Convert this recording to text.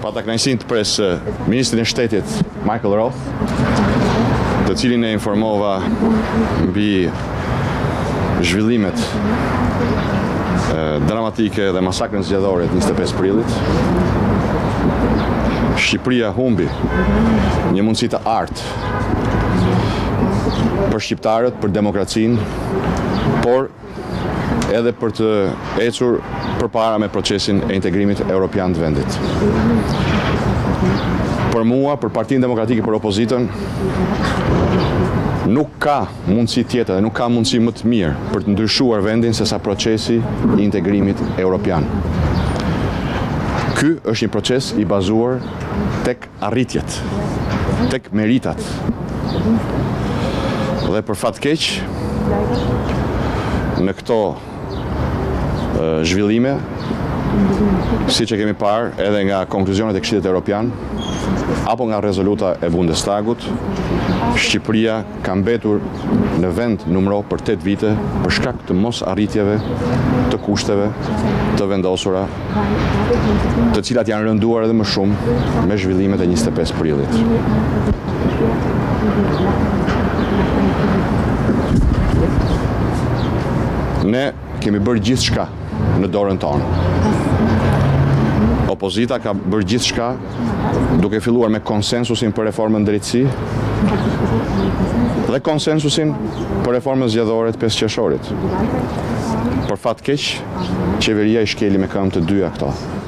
pata kënaqësinë të pres Ministrin e Shtetit Michael Roth, të cilin e informova mbi zhvillimet dramatike dhe masakrën zgjedhore të 25 prillit. Shqipëria humbi një mundësi të artë për shqiptarët, për demokracinë, por edhe për të ecur përpara me procesin e integrimit evropian të vendit. Për mua, për Partinë Demokratike, për opozitën, nuk ka mundësi tjetër dhe nuk ka mundësi më të mirë për të ndryshuar vendin se sa procesi i integrimit evropian. Ky është një proces i bazuar tek arritjet, tek meritat. Dhe për fat keq, në këto zhvillime, siç e kemi parë edhe nga konkluzionet e Këshillit Evropian, apo nga rezoluta e Bundestagut, Shqipëria ka mbetur në vend numëro për 8 vite për shkak të mos arritjeve të kushteve të vendosura, të cilat janë rënduar edhe më shumë me zhvillimet e 25 prillit. Ne kemi bërë gjithçka në dorën tonë. Opozita ka bërë gjithçka duke filluar me konsensusin për reformën drejtësi dhe konsensusin për reformën zgjedhore të 5 qershorit. Por fat keq, qeveria i shkeli me këmbë të dyja këto.